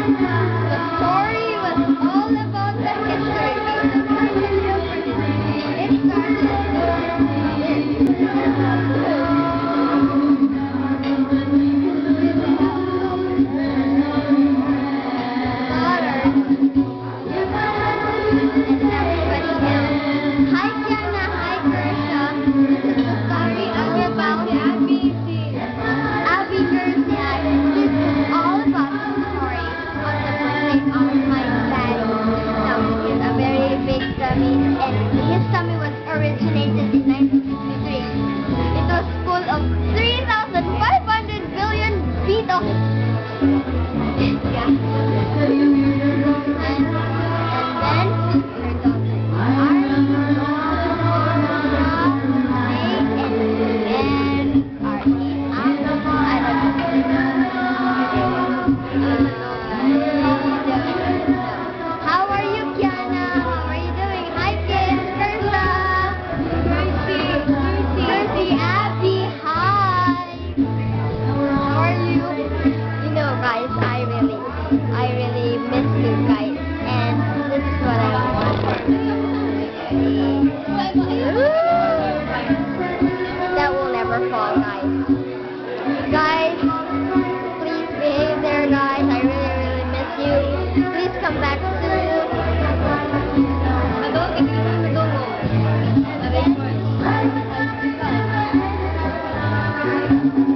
The story was all about the history. It Hi Kiana, hi Kersha. This is the story about Abby Gersia. This is all about the story on the birthday of my daddy. Now he is a very big tummy, and his tummy was originated in 1963. It was full of 3,500 billion beetles. Yeah. How are you, Kiana? How are you doing? Hi, kids. Kersa. Mercy. Abby. Hi. How are you? You know, guys, I really miss you guys. And this is what I want. That will never fall, guys. Guys, please behave there, guys. I really miss you. Please come back soon. I don't know.